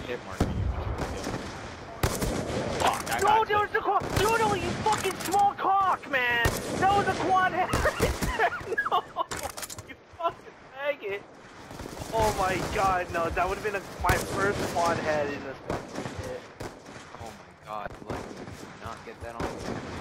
hit marker you. Fuck, I No, got there was the quad. Doodle, you fucking small cock, man. That was a quad head right there. No, you fucking faggot. Oh my god, no, that would have been my first quad head in this fucking shit. Oh my god, let me not get that on.